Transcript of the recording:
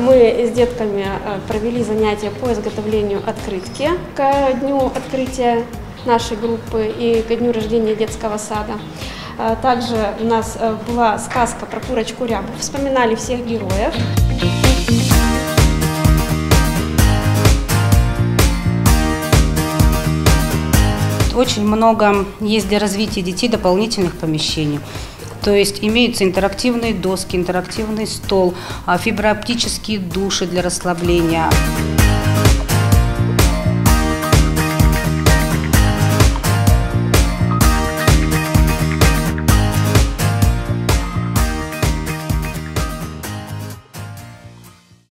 Мы с детками провели занятия по изготовлению открытки к дню открытия нашей группы и ко дню рождения детского сада. Также у нас была сказка про курочку Рябу, вспоминали всех героев. Очень много есть для развития детей дополнительных помещений. То есть имеются интерактивные доски, интерактивный стол, фиброоптические души для расслабления.